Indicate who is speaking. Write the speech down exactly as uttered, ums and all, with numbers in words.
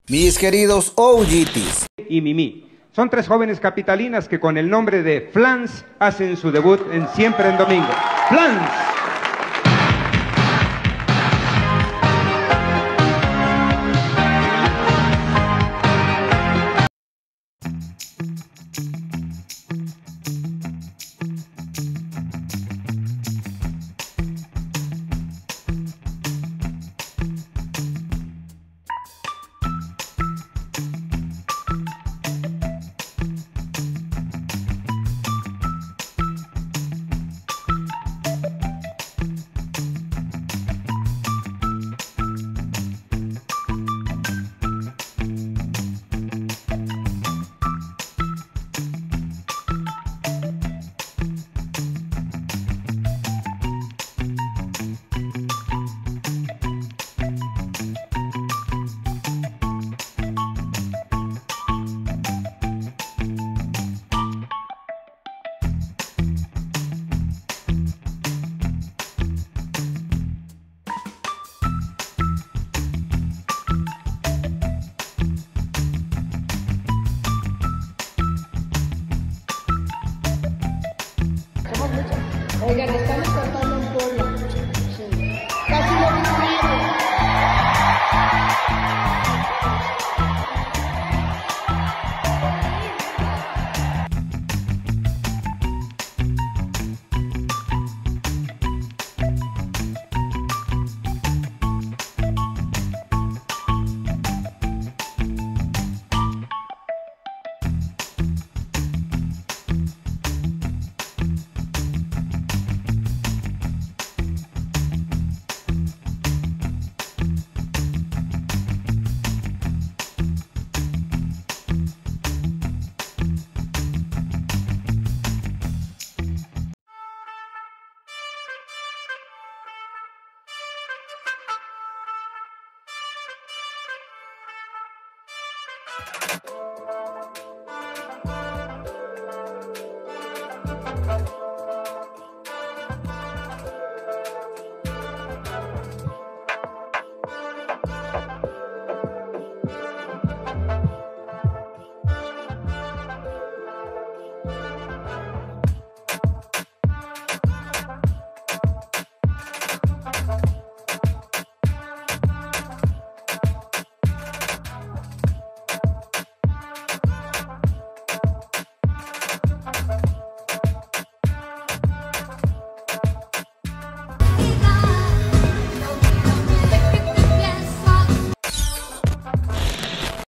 Speaker 1: Mis queridos O G Ts
Speaker 2: y Mimi son tres jóvenes capitalinas que con el nombre de Flans hacen su debut en Siempre en Domingo. ¡Flans!
Speaker 3: Oigan, estamos cantando un pueblo. Sí. Casi lo mismo.
Speaker 4: Thank you.